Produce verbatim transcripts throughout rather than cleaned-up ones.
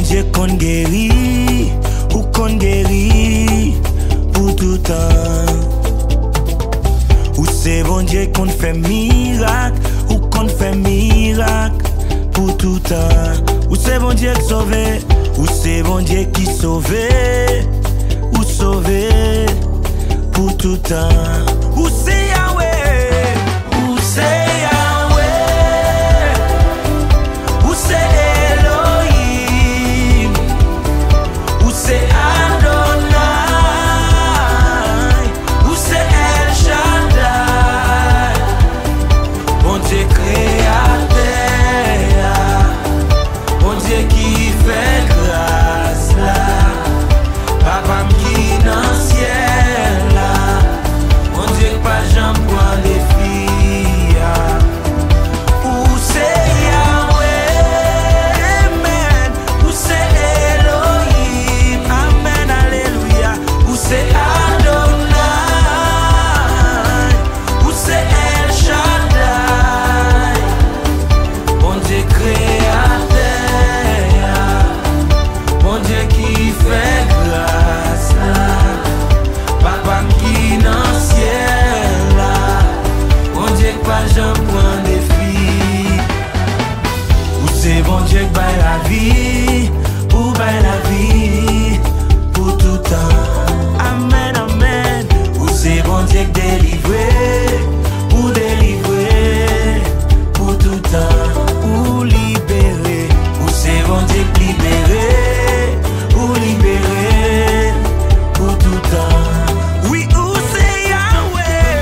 Dieu qu'on guérit, ou qu'on guérit pour tout temps. Ou c'est bon Dieu qu'on fait miracle, ou qu'on fait miracle pour tout temps. Ou c'est bon Dieu qui sauve, ou c'est bon Dieu qui sauve, ou sauve pour tout temps. Ou c'est Yahweh, ou c'est Yahweh, ou c'est Elohim, ou c'est Adonai, ou c'est El Shaddai. Bon Dieu créateur, bon Dieu qui fait grâce là, papa qui dans le ciel là, bon Dieu pas jamais pour les filles. Où c'est Yahweh, amen, où c'est Elohim, amen, alléluia, où c'est Adonai, où c'est El Shaddai, bon Dieu créateur, bon Dieu qui fait grâce là, papa qui dans le ciel là, bon Dieu pas jamais prend des filles. Ou c'est bon Dieu qui baille la vie, ou baille la vie pour tout temps. Amen, amen. Ou c'est bon Dieu qui délivre, ou délivrer pour tout temps. Ou libérer, ou c'est bon Dieu qui libérer, ou libérer pour tout temps. Oui, ou c'est Yahweh,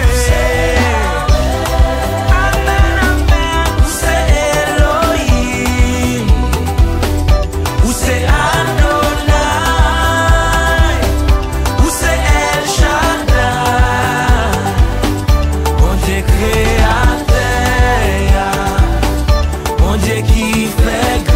amen, amen. Ou c'est Elohim, ou c'est Adonai, ou c'est El Shaddai, bon Dieu créateur, bon Dieu qui fait grâce.